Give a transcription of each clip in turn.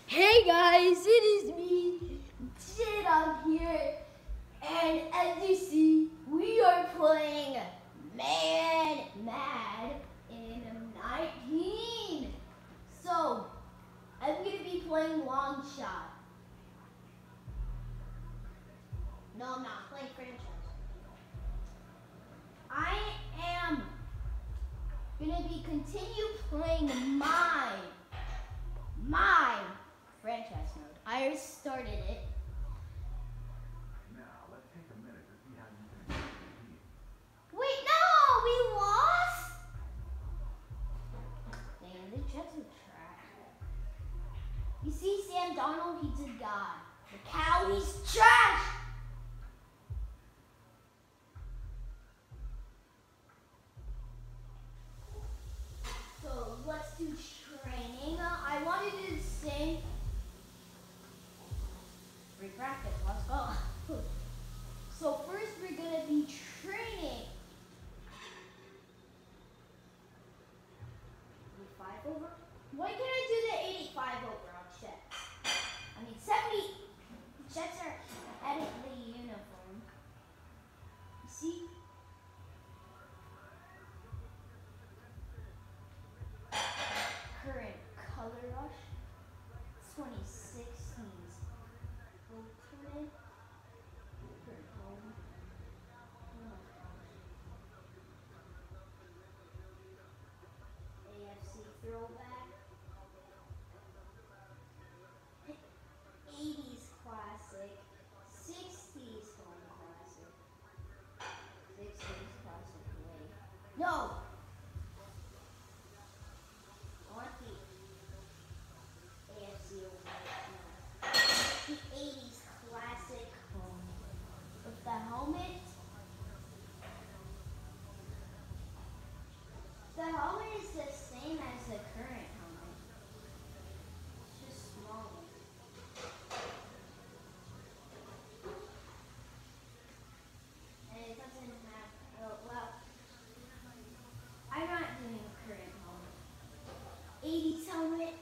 Hey guys, it is me, Jid up here, and as you see, we are playing Mad in 19. So, I'm going to be playing long shot. No, I'm not playing franchise. I am going to be continue playing my franchise mode. I already started it. Now, let's take a minute to see how you can improve your team. Wait, no! We lost? Damn, the Jets are trash. You see, Sam Donald, he's a god. The cow, he's trash! So, let's do training. I wanted to sing free practice. Let's go. So, first we're going to be training. 85 over? Why can't I do the 85 over on Jets? I mean, 70. Jets are adding the uniform. You see? Current color rush. 2016's Ultimate. Current home. Oh my gosh. AFC throwback. 80s classic. 60s home classic. 60s classic way. No! I want the AFC over. No. The 80s classic home. With the helmet. The helmet is the same as the current helmet. It's just smaller. And it doesn't have, oh, well, I'm not doing current helmet. 80s helmet.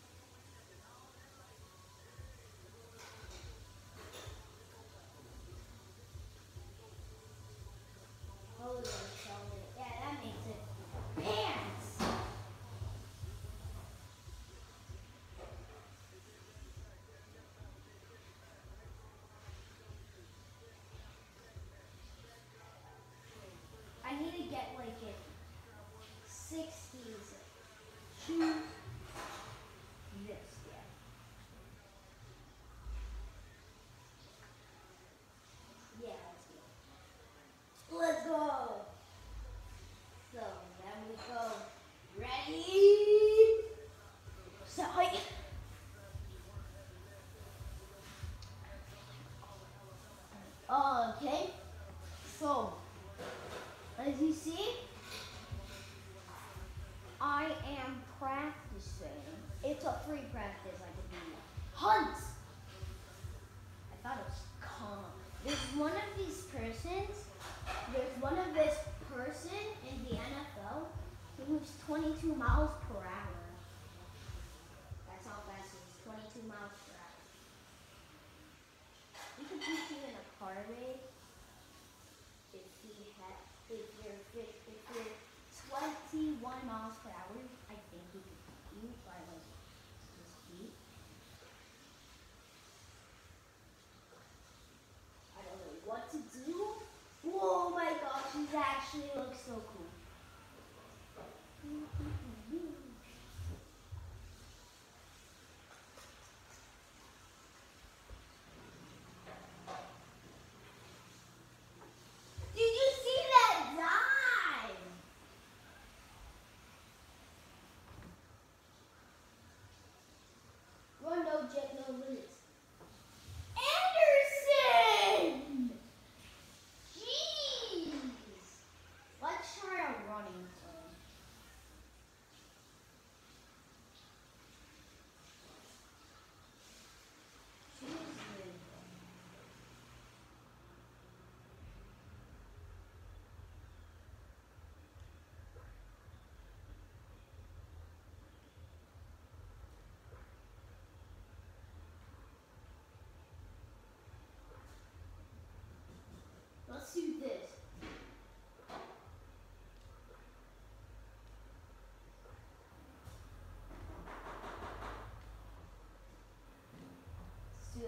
Oh, those helmet. Yeah, that makes it pants. I need to get like a 60s shoe. This, yeah. Yeah, let's go. So, then we go. Ready? So, okay. So, as you see, I am practicing. It's a free practice. I can do hunt. I thought it was calm. There's one of these persons. There's one of this person in the NFL who moves 22 miles per hour. That's how fast it is. 22 miles per hour. You could beat you in a car race if you're 21 miles per hour. I think he could beat you by like his feet. I don't know what to do. Oh my gosh, these actually look so cool. Did you see that dive?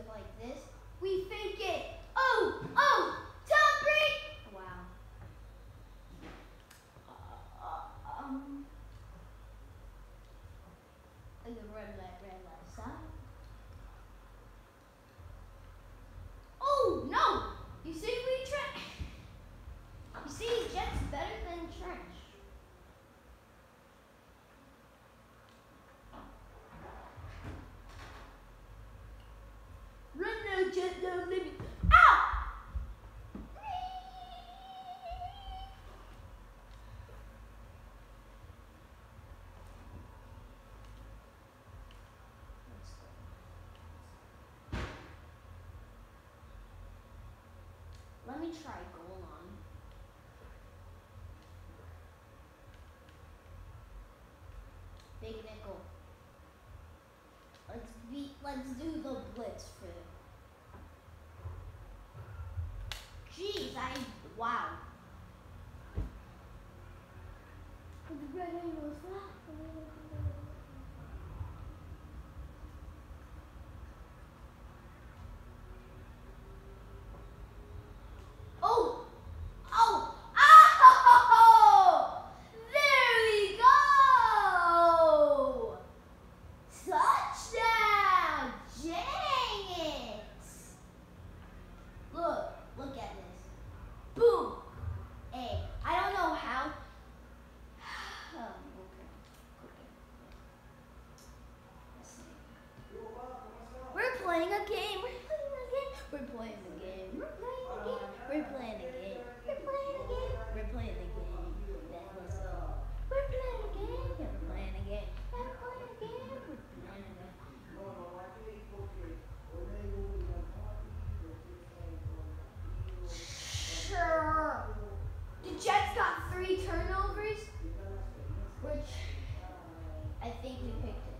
it like this. We fake it. Oh, Tom Brady. Wow. The red light, stop. Oh no! You see, we trench. You see, Jet's better than trench. Run now, Jet, no limit. Ow! Let me try goal on. Big nickel. Let's do the blitz for it. Jeez, wow. Oh! There we go! Touchdown! Dang it! Look at this. Boom! Hey, I don't know how. Okay. Let's see. We're playing a game. We're playing a game. Let's go. We're playing a game. Yeah, we're playing a game. Sure. The Jets got 3 turnovers, which I think we picked it.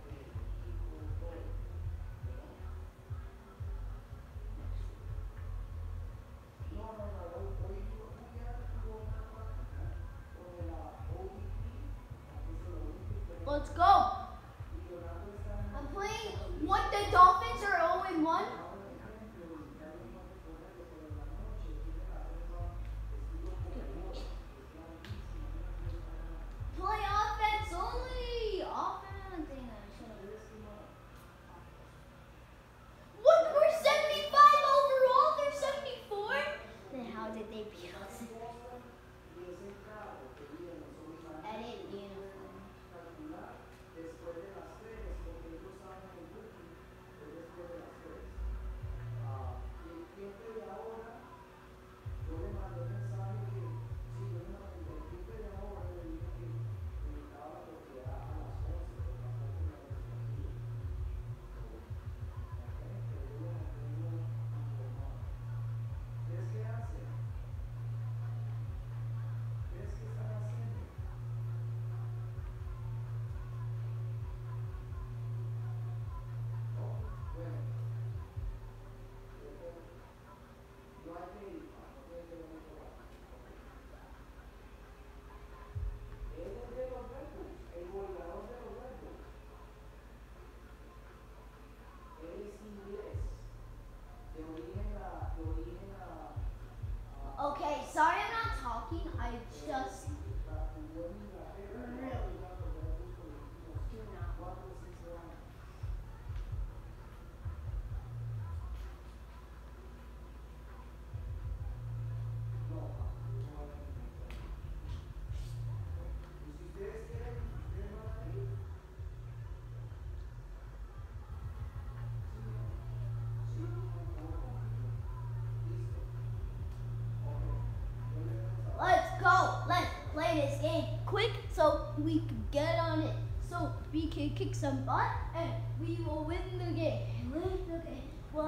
Let's go. I'm playing what the Dolphins are 0-1. Play offense only. Offense. What? We're 75 overall. They're 74. Then how did they beat us? Edit uniform. Okay, sorry I'm not talking. I just really do not want to. Let's go. Let's play this game quick so we can get on it. So we can kick some butt and we will win the game. Win the game.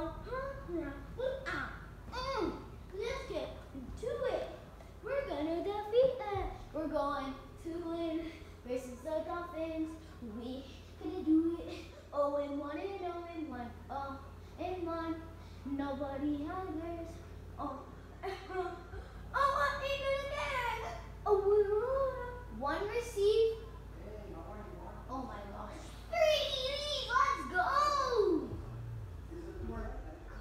Let's get to it. We're gonna defeat them. We're going to win versus the Dolphins. We gonna do it. 0-1 and 0-1. Oh, and 1. Nobody others. Oh, what are you gonna get? Oh, 1 receive. Oh my gosh. 3 TDs. Let's go.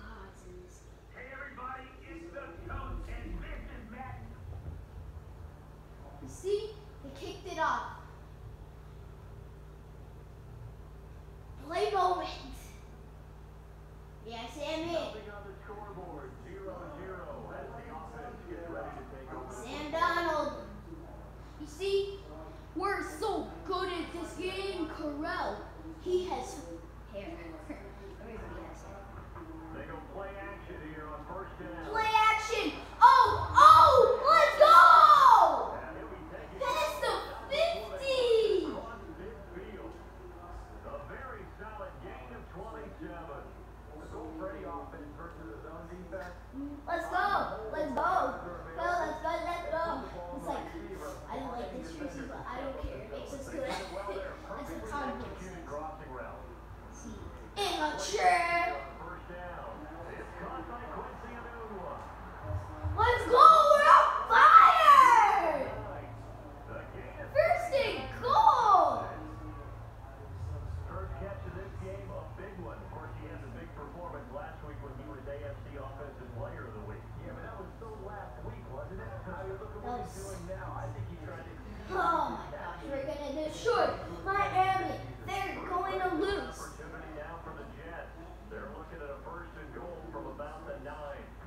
Let's go. Let's go. Go, let's go, let's go. It's like, I don't like this jersey, but I don't care. It makes us good. That's what Tom thinks. See, in a chair. Let's go. We're on fire. First and goal. First catch of this game, a big one. Of course, he had a big performance last week when he was AFC Offensive Player of the Week. Yeah, but that was so last week, wasn't it? Now you look at what he's doing now. I think he tried to... Oh my gosh, we're gonna destroy Miami. They're going to lose. Opportunity now for the Jets. They're looking at a first and goal from about the 9.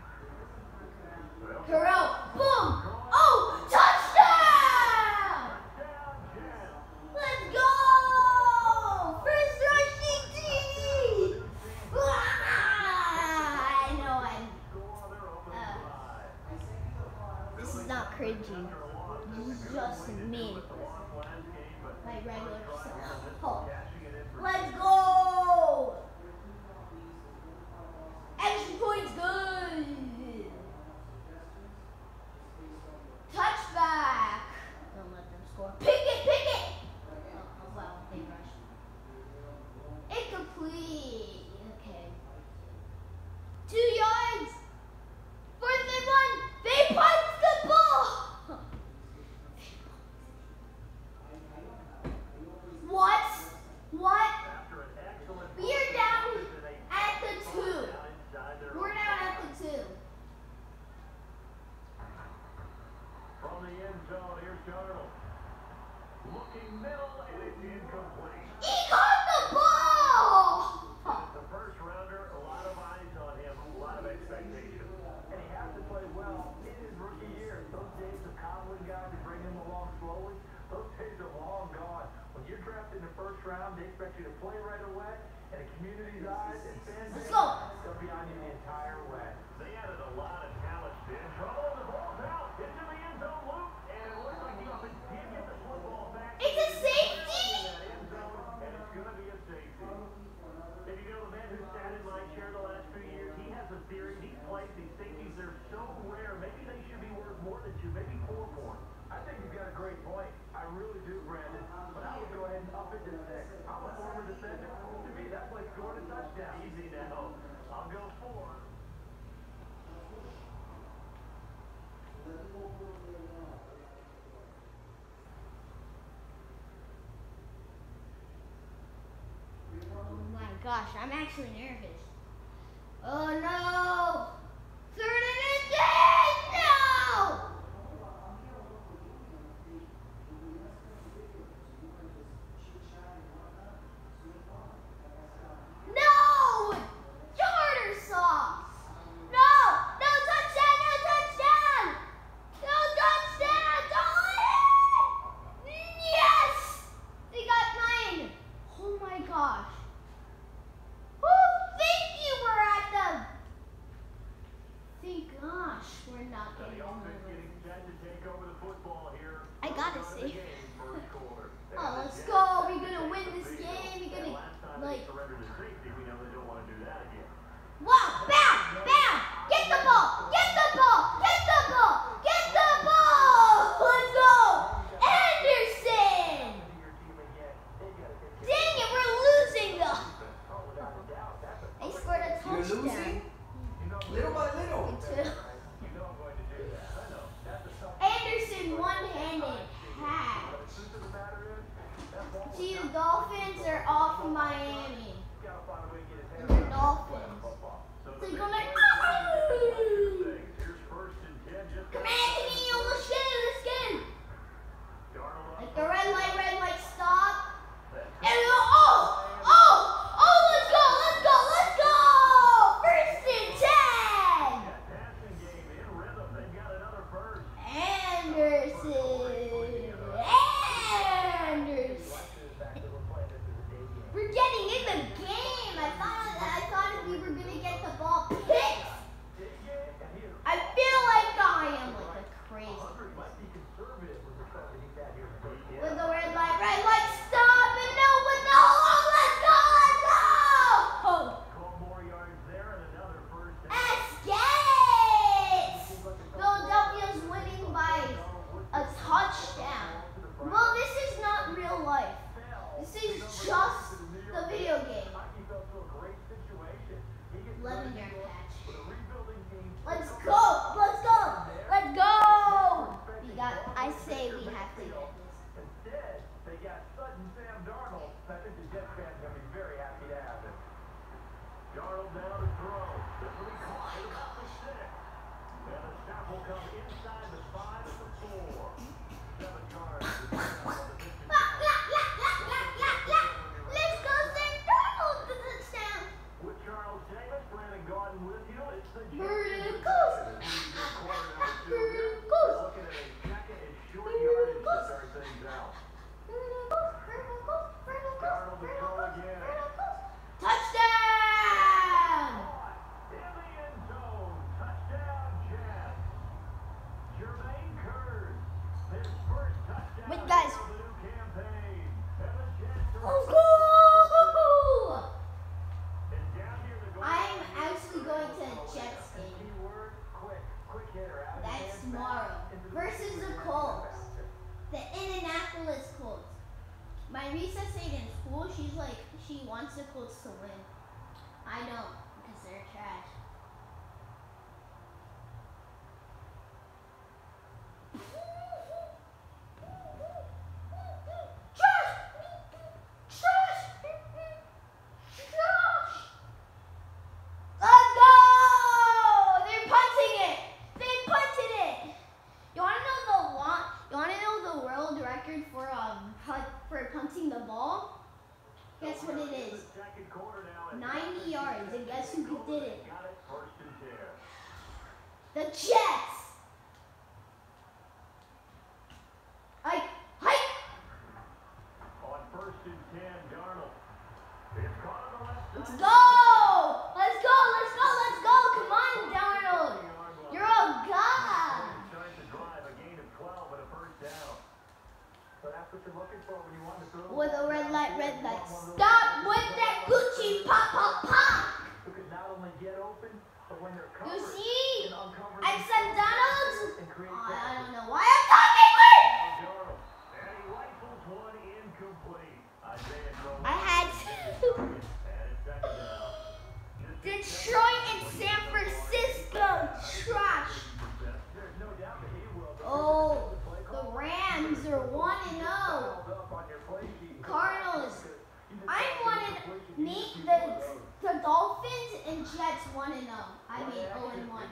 Carell, boom! Oh, touchdown! Let's go! First rushing team! I know this is not cringy. This is just me. My regular self. Oh. Let's go! Extra points good! Touchback! Don't let them score. Pick it! Pick it! Oh, wow, they rushed. Incomplete. Okay. 2 yards! 4th and 1! They punched the ball! What? What? We are down at the 2. We're down at the 2. From the end zone, here's Darnold. Looking middle, and it's incomplete. He caught the ball! The first rounder, a lot of eyes on him, a lot of expectations. And he has to play well in his rookie year. Those days of coddling guys and bring him along slowly, those days are long gone. When you're drafted in the first round, they expect you to play right away, and the community's eyes and fans, Let's go! they'll be on you the entire way. They added a lot of talent, Ben. Trouble, the ball's out, into the end zone loop, and it looks like he did get the football back. It's a safety! End zone, and it's going to be a safety. And you know, the man who sat in my chair the last few years, he has a theory. These plays, these safeties, they're so rare. Maybe they should be worth more than 2, maybe 4 for him. I think you've got a great point. I really do, Brandon. But I would go ahead and up it to 6. I'm a former defender. To me, that's like scoring a touchdown. Easy now. I'll go 4. Oh my gosh, I'm actually nervous. Oh no! 3rd and 10! No! No! Tartar sauce! No! No touchdown! No touchdown! No touchdown! Don't let it! Yes! They got mine! Oh my gosh. Oh, thank you, we're at them! Thank gosh, we're not The getting offense them. getting set to take over the football here. I gotta First see. game, first quarter. Oh, let's go. We're gonna win this game. We're gonna, Last time like, they surrendered to safety, we know they don't want to do that again. wow, bam, bam, get the ball, get the ball, get the ball, get the ball. Let's go, Anderson. Dang it, we're losing though. They scored a touchdown. You're losing? Little by little. You know I'm going to do that. I know. That's a tough Anderson one-handed catch. The truth of the matter is, that ball See, the Dolphins are off Miami. gotta find a way to get his And head they're around Dolphins. football. So So you're gonna. now to throw. This will be caught at about the 6. And the snap will come inside the 5 at the 4. 7 yards. Let's go send Donald to the touchdown. With Charles Davis, Brandon Gordon with you, it's the Miracles. Miracles. Looking at a second and short yardage to start things out. Darnold to throw again. Touchdown! In the end zone. Touchdown, Jets. Jermaine Curse. His first touchdown Wait, guys. of the new campaign. And the Jets are Let's go! And down near the goal I'm line, actually going to Jets game. Keyword, quick hitter. Out of That's hands, tomorrow. back into the Versus the receiver, Colts. bouncer. The Indianapolis Colts. My recess aide in school, she's like, she wants the Colts to win. I don't, because they're trash. Trash! Trash! Trash! Let's go! They're punting it! They punted it! You wanna know the world record for punting the ball? Guess what it is? second quarter now. 90 yards, and guess who did it? Got it first and 10. The Jets! On first and 10, Darnold. It's caught on the left side. Let's go! Let's go! Let's go! Let's go! Come on, Donald! You're a god! Trying to drive a gain of 12 and a first down. So that's what you're looking for when you want to throw. With a red light, red light. Stop with that Gucci pop pop pop! Who can not only get open, but when they're You covered, see? can uncover I said Donald! and create Oh, I that. don't know why I'm talking with! Darnold. And he rifles one incomplete. Isaiah Crowell. I had to. And it's second down. Detroit and San Francisco trash. There's no doubt that he will. Oh, the Rams are 1-0. Cardinals. I wanted the Dolphins and Jets 1-0. I mean 0-1.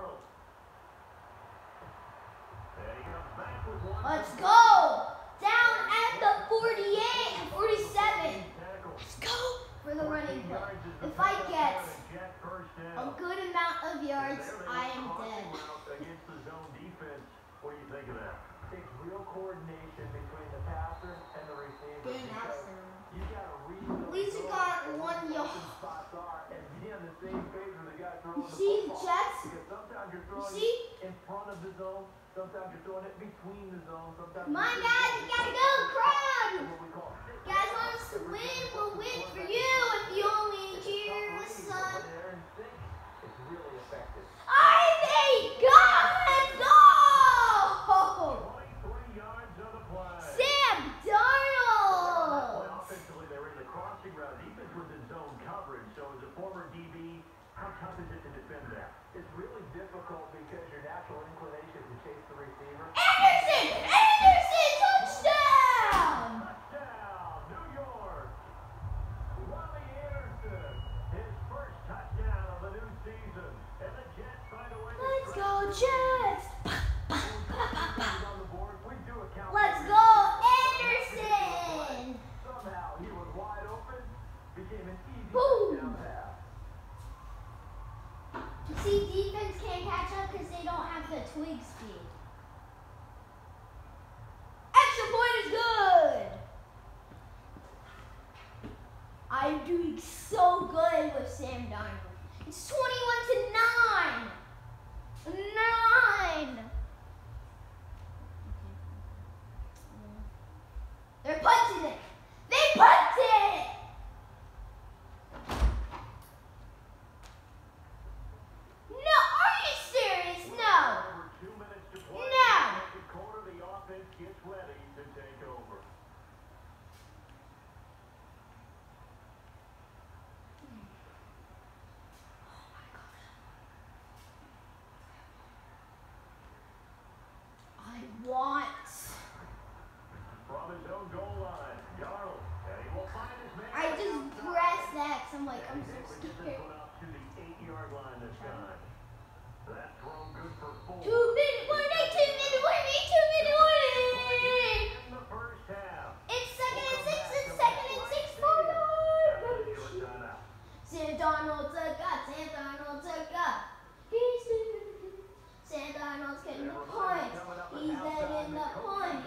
Let's go! Down at the 48 and 47. Let's go for the running play. If I get a good amount of yards, I am dead. Against the zone defense, what do you think of that? Takes real coordination between the passer and the receiver. Didn't because ask them. You got to read At least you got 1 yard. spots are and be on the same page with the guy throwing You the see the football. Jets? Because sometimes you're You throwing see? it in front of the zone, sometimes you're throwing it between the zone, sometimes Come on, you're guys, we gotta go, crowd! what we call six. Guys want us to win? We'll win for you if you only cheer the sun. It's really effective. I thank God! Let's go! 23 yards on the play. Sam Darnold! Offensively, they were in the crossing route. Defense was in zone coverage. So as a former DB, how tough is it to defend that? It's really difficult because your natural inclination is to chase the receiver. Anderson! Anderson! Touchdown! Touchdown, New York. Robbie Anderson, his first touchdown of the new season. And the Jets find a way to Let's stretch go, the Jets! On the board, we do account for Let's it. go, Anderson! Somehow he was wide open, became an easy Boom. touchdown pass. See, defense can't catch up because they don't have the twig speed. Extra point is good! I'm doing so good with Sam Darnold. It's 21-9! 9! They're punching it! They punched it! No, are you serious? No! Over 2 minutes to play. No. Second quarter, the offense gets ready to take over. I want. From his own goal line, Darnold, and he will find his man. I just pressed that 'cause I'm like, I'm so Get this scared. one out to the 8-yard line this time. That throw good for 4. 2-minute warning, 2-minute warning, 2-minute warning. In the first half. It's second and 6, it's second and 6 for Timeout. Sam Darnold took up, Sam Darnold took up. He's Sam Darnold's getting the point. He's getting the point.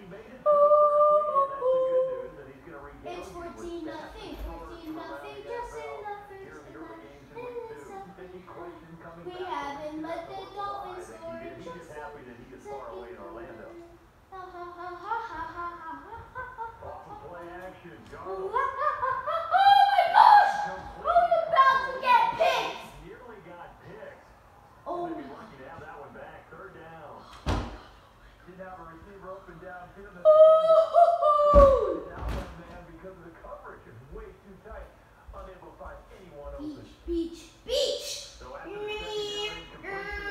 It's 14-0, 14-0, just in the first half. We haven't let the Dolphins score just in the second quarter. Ha ha ha ha ha ha ha. Play action. Oh my gosh! Who's about to get picked? Nearly got picked. Oh. Maybe lucky to have that one back. 3rd down. Didn't have a receiver open downfield. Ooh. Man, because of the coverage is way too tight. Unable to find anyone open. Beach, beach, beach. So after the secondary completion,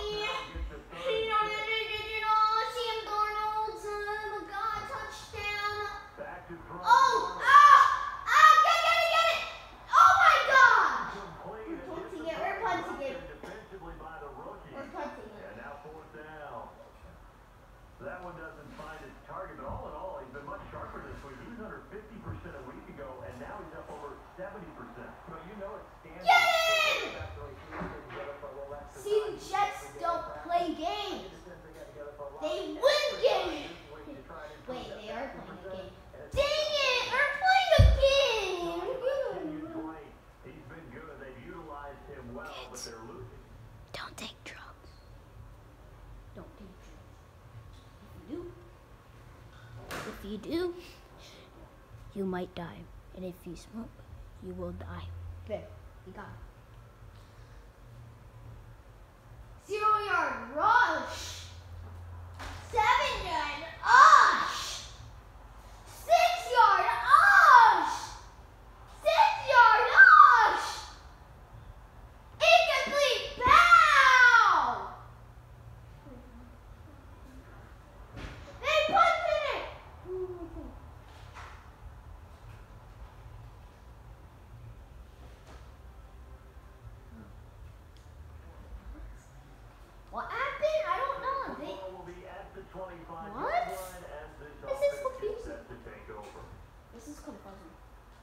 Sam Darnold, oh my God, touchdown. back to throw. Oh, get it. Oh my God. We're punting it. Defensively by the rookie. We're punting it. And now 4th down. That one doesn't find its target, but all in all, he's been much sharper this week. He was under 50% a week ago, and now he's up over 70%. So you know it's standard. Get in! See, the Jets don't play games. They win games. Wait, they are playing a game. Dang it! They're playing a game. He's been good. They've utilized him well, but they're losing. Don't take drugs. Don't take drugs. If you do, you might die. And if you smoke, you will die. There, you got it. 0-yard rush. 7-yard ush. 6-yard ush. 6-yard ush. Incomplete pow. They punted it. What happened? I don't know. The ball will be at the 25 What? yard line as this This is offense confusing. gets set to take over. This is confusing.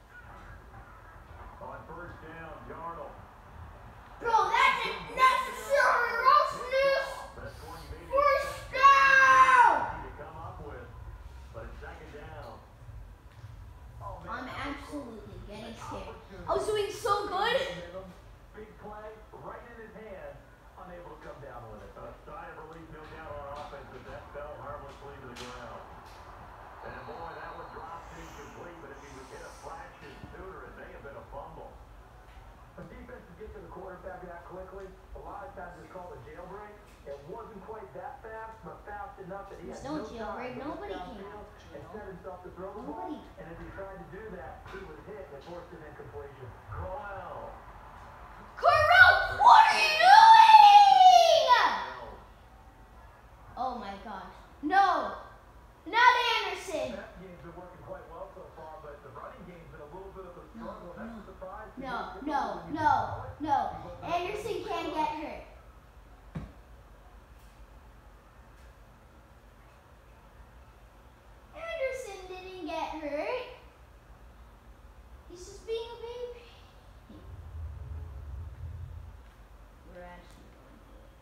On 1st down, Darnold. Bro, that's unnecessary roughness. That's one you made First down. to come up with, but it's 2nd down. I'm absolutely getting scared. I was doing so good. Big play, right in his hand, unable to come down with it. A sigh of relief, no doubt, on offense as that fell harmlessly to the ground. And boy, that one dropped incomplete, but if he would get a fraction sooner, it may have been a fumble. When defenses get to the quarterback that quickly, a lot of times it's called a jailbreak. It wasn't quite that fast, but fast enough that he There's had no no time jailbreak. to get Nobody downfield can and set himself to throw the ball. Nobody. And as he tried to do that, he was hit and forced an incompletion. Corral. Corral, what are you doing? Oh my gosh. No. Not Anderson. That game's been working quite well so far, but the running game's been a little bit of a struggle. That's a surprise. No. Anderson can't get hurt. Anderson didn't get hurt. He's just being a baby. We're actually going to it.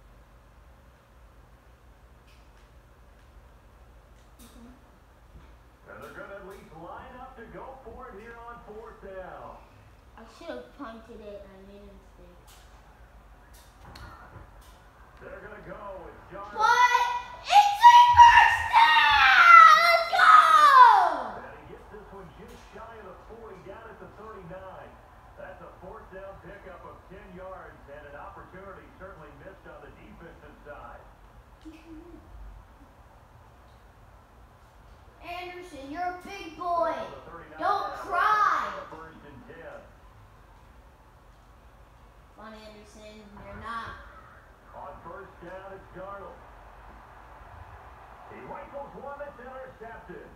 And they're going to at least line up to go for it here on 4th down. I should have punted it. I made a mistake. They're going to go with John. But it's a first down! Let's go! And he gets this one just shy of the 40, down at the 39. That's a 4th down pickup of 10 yards, and an opportunity certainly missed on the defensive side. Anderson, you're a big boy. Don't cry. 1st and 10. Come on, Anderson. You're not. On 1st down, it's Darnold. He rifles one that's intercepted.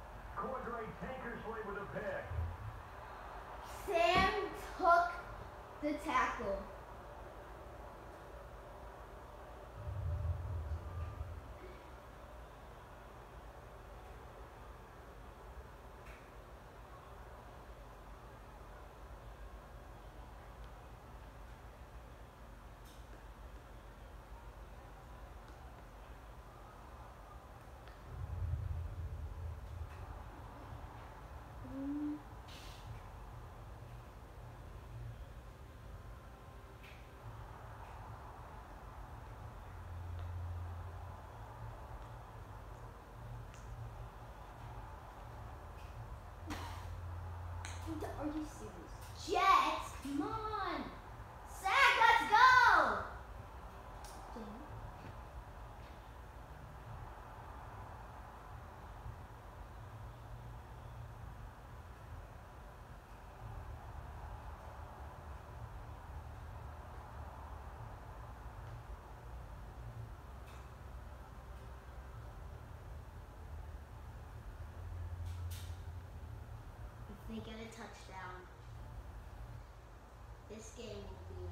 Cordray Tankersley with a pick. Sam took The tackle. Are you serious? Jets, come on! Sack, let's go! Damn. If they get a touchdown, this game will be...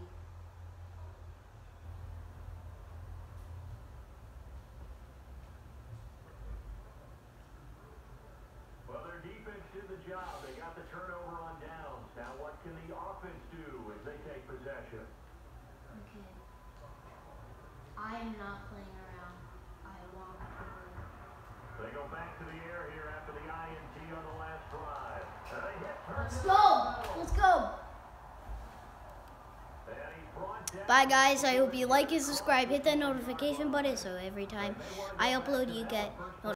Well, their defense did the job. They got the turnover on downs. Now what can the offense do as they take possession? Okay. I am not playing around. I want to win. They go back to the air here after the INT on the last drive. And they hit Let's go! Let's go! Bye guys, I hope you like and subscribe, hit that notification button so every time I upload you get notifications.